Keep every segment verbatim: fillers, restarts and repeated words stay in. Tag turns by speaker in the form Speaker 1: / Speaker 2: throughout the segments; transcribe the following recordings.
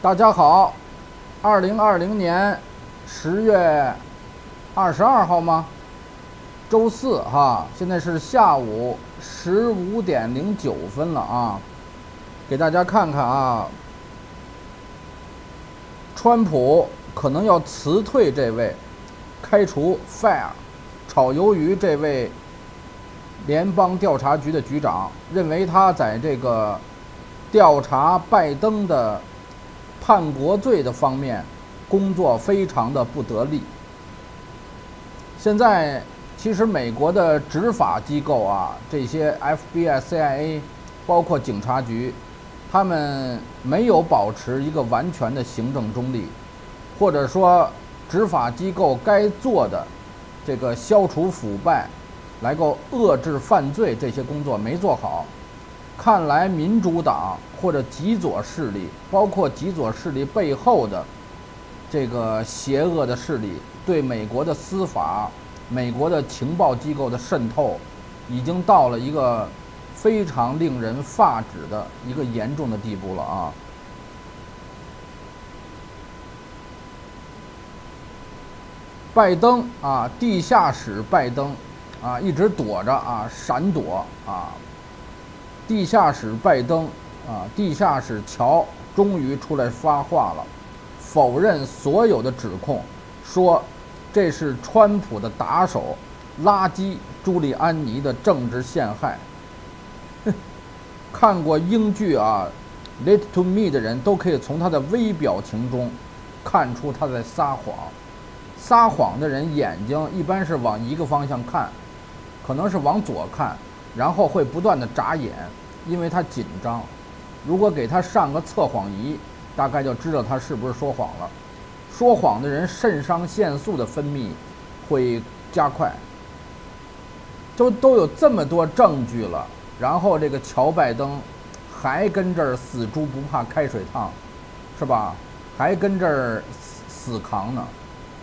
Speaker 1: 大家好，二零二零年十月二十二号吗？周四哈，现在是下午十五点零九分了啊，给大家看看啊，川普可能要辞退这位，开除 fire 炒鱿鱼这位联邦调查局的局长，认为他在这个调查拜登的叛国罪的方面工作非常的不得力。现在其实美国的执法机构啊，这些 F B I、C I A， 包括警察局，他们没有保持一个完全的行政中立，或者说执法机构该做的这个消除腐败、来够遏制犯罪这些工作没做好。看来民主党或者极左势力，包括极左势力背后的这个邪恶的势力，对美国的司法、美国的情报机构的渗透，已经到了一个非常令人发指的一个严重的地步了啊！拜登啊，地下室拜登啊，一直躲着啊，闪躲啊。地下室拜登啊，地下室乔终于出来发话了，否认所有的指控，说这是川普的打手垃圾朱利安尼的政治陷害。看过英剧啊《Lie to Me》的人都可以从他的微表情中看出他在撒谎。撒谎的人眼睛一般是往一个方向看，可能是往左看，然后会不断的眨眼，因为他紧张。如果给他上个测谎仪，大概就知道他是不是说谎了。说谎的人肾上腺素的分泌会加快。都都有这么多证据了，然后这个乔拜登还跟这儿死猪不怕开水烫，是吧？还跟这儿死死扛呢。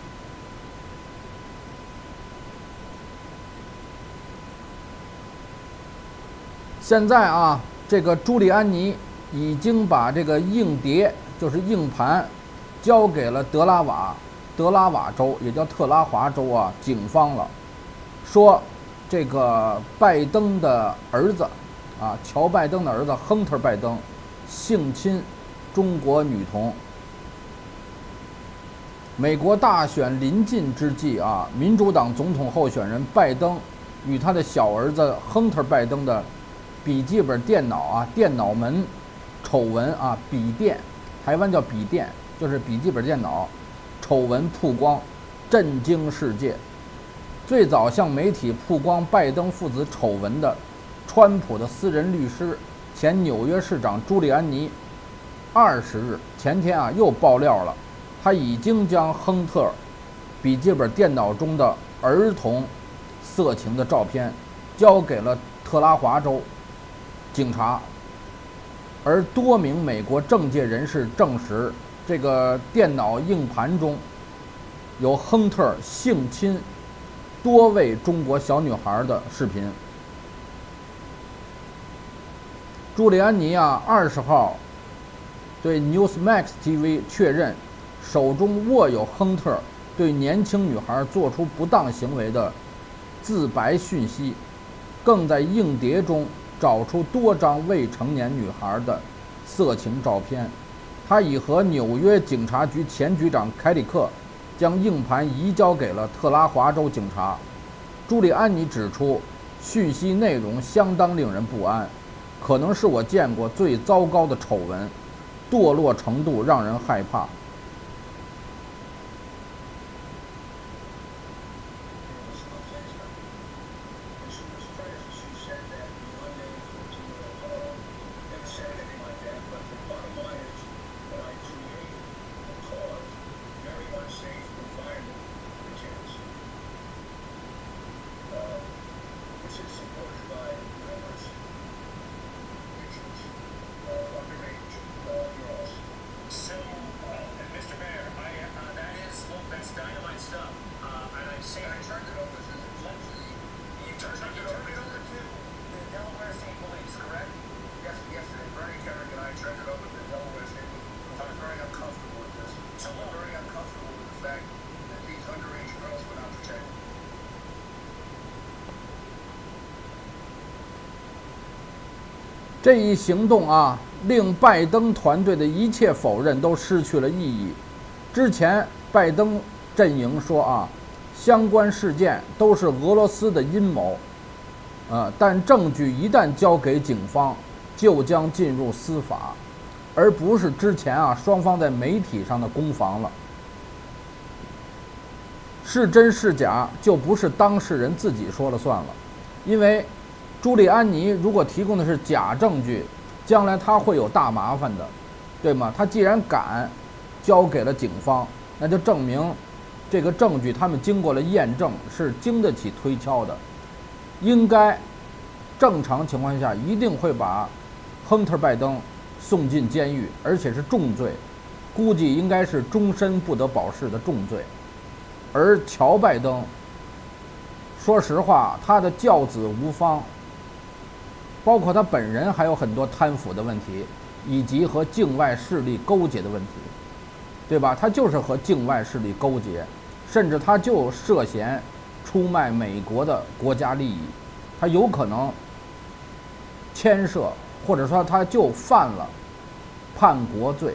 Speaker 1: 现在啊，这个朱利安尼已经把这个硬碟，就是硬盘，交给了德拉瓦德拉瓦州，也叫特拉华州啊警方了，说这个拜登的儿子啊，乔拜登的儿子亨特拜登性侵中国女童。美国大选临近之际啊，民主党总统候选人拜登与他的小儿子亨特拜登的笔记本电脑啊，电脑门丑闻啊，笔电，台湾叫笔电，就是笔记本电脑丑闻曝光，震惊世界。最早向媒体曝光拜登父子丑闻的，川普的私人律师、前纽约市长朱利安尼，二十日前天啊又爆料了，他已经将亨特笔记本电脑中的儿童色情的照片交给了特拉华州警察，而多名美国政界人士证实，这个电脑硬盘中有亨特性侵多位中国小女孩的视频。朱利安尼啊，二十号对 Newsmax T V 确认，手中握有亨特对年轻女孩做出不当行为的自白讯息，更在硬碟中找出多张未成年女孩的色情照片。他已和纽约警察局前局长凯里克将硬盘移交给了特拉华州警察。朱利安尼指出，讯息内容相当令人不安，可能是我见过最糟糕的丑闻，堕落程度让人害怕。 这一行动啊，令拜登团队的一切否认都失去了意义。之前拜登阵营说啊，相关事件都是俄罗斯的阴谋，呃，但证据一旦交给警方，就将进入司法，而不是之前啊双方在媒体上的攻防了。是真是假，就不是当事人自己说了算了，因为朱利安尼如果提供的是假证据，将来他会有大麻烦的，对吗？他既然敢交给了警方，那就证明这个证据他们经过了验证，是经得起推敲的。应该正常情况下一定会把亨特·拜登送进监狱，而且是重罪，估计应该是终身不得保释的重罪。而乔·拜登，说实话，他的教子无方，包括他本人还有很多贪腐的问题，以及和境外势力勾结的问题，对吧？他就是和境外势力勾结，甚至他就涉嫌出卖美国的国家利益，他有可能牵涉，或者说他就犯了叛国罪。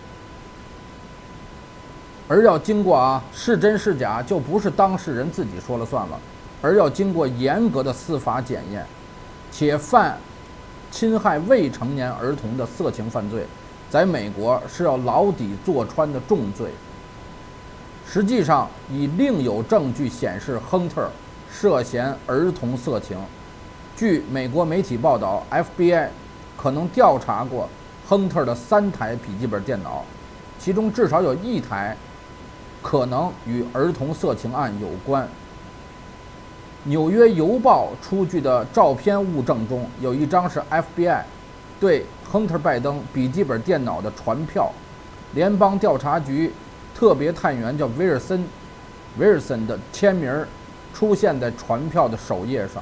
Speaker 1: 而要经过啊是真是假，就不是当事人自己说了算了，而要经过严格的司法检验，且犯侵害未成年儿童的色情犯罪，在美国是要牢底坐穿的重罪。实际上，已另有证据显示亨特涉嫌儿童色情。据美国媒体报道 ，F B I 可能调查过亨特的三台笔记本电脑，其中至少有一台可能与儿童色情案有关。纽约邮报出具的照片物证中有一张是 F B I 对亨特·拜登笔记本电脑的传票，联邦调查局特别探员叫威尔森，威尔森的签名出现在传票的首页上。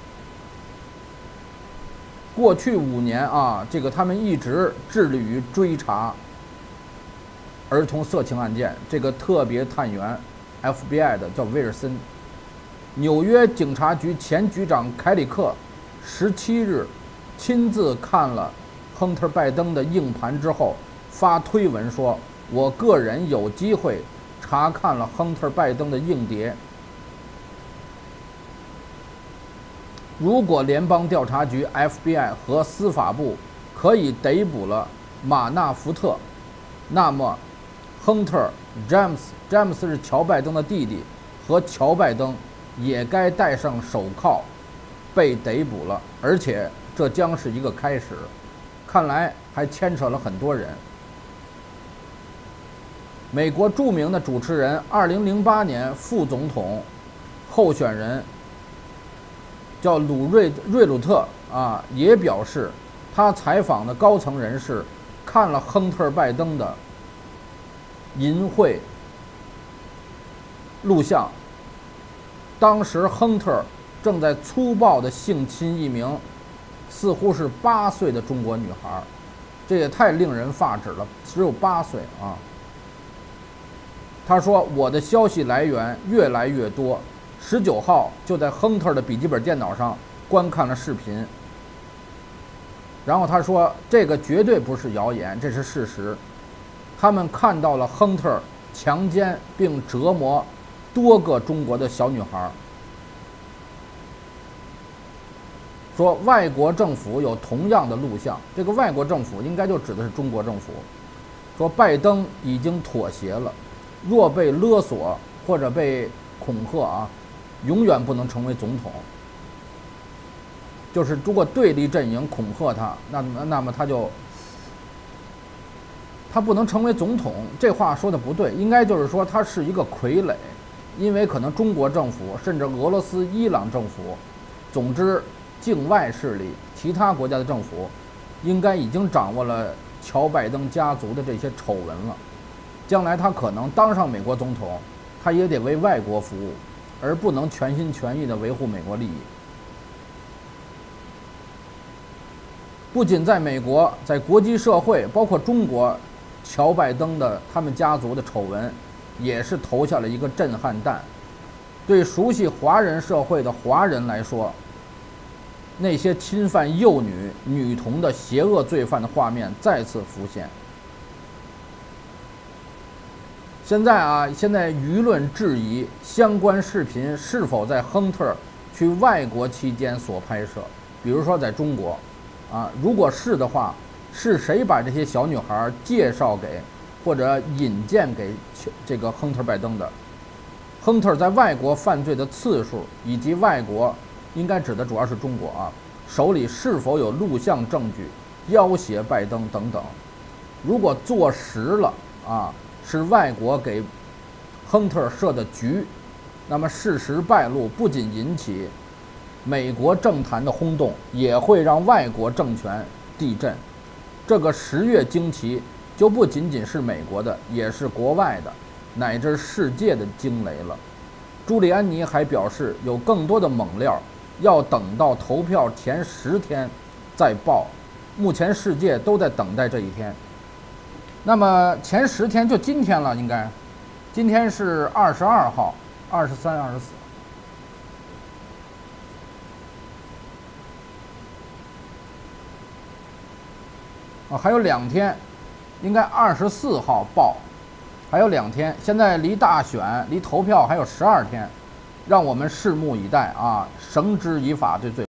Speaker 1: 过去五年啊，这个他们一直致力于追查儿童色情案件。这个特别探员 F B I 的叫威尔森。纽约警察局前局长凯里克十七日亲自看了亨特·拜登的硬盘之后，发推文说：“我个人有机会查看了亨特·拜登的硬碟。如果联邦调查局 F B I 和司法部可以逮捕了马纳福特，那么亨特、詹姆斯、詹姆斯是乔·拜登的弟弟，和乔·拜登也该戴上手铐，被逮捕了，而且这将是一个开始。看来还牵扯了很多人。”美国著名的主持人，二零零八年副总统候选人叫鲁瑞瑞鲁特啊，也表示他采访的高层人士看了亨特·拜登的淫秽录像。当时亨特正在粗暴地性侵一名似乎是八岁的中国女孩，这也太令人发指了，只有八岁啊！他说：“我的消息来源越来越多，十九号就在亨特的笔记本电脑上观看了视频。”然后他说：“这个绝对不是谣言，这是事实。他们看到了亨特强奸并折磨多个中国的小女孩。”说外国政府有同样的录像，这个外国政府应该就指的是中国政府。说拜登已经妥协了，若被勒索或者被恐吓啊，永远不能成为总统。就是如果对立阵营恐吓他，那么那么他就他不能成为总统。这话说的不对，应该就是说他是一个傀儡，因为可能中国政府甚至俄罗斯、伊朗政府，总之境外势力、其他国家的政府，应该已经掌握了乔拜登家族的这些丑闻了。将来他可能当上美国总统，他也得为外国服务，而不能全心全意地维护美国利益。不仅在美国，在国际社会，包括中国， 乔拜登的他们家族的丑闻，也是投下了一个震撼弹。对熟悉华人社会的华人来说，那些侵犯幼女、女童的邪恶罪犯的画面再次浮现。现在啊，现在舆论质疑相关视频是否在亨特去外国期间所拍摄，比如说在中国，啊，如果是的话，是谁把这些小女孩介绍给或者引荐给这个亨特·拜登的？亨特在外国犯罪的次数以及外国，应该指的主要是中国啊，手里是否有录像证据要挟拜登等等？如果坐实了啊，是外国给亨特设的局，那么事实败露，不仅引起美国政坛的轰动，也会让外国政权地震。这个十月惊奇就不仅仅是美国的，也是国外的，乃至世界的惊雷了。朱利安尼还表示，有更多的猛料要等到投票前十天再报。目前世界都在等待这一天。那么前十天就今天了，应该，今天是二十二号、二十三、二十四。啊，还有两天，应该二十四号报，还有两天。现在离大选、离投票还有十二天，让我们拭目以待啊！绳之以法，对罪。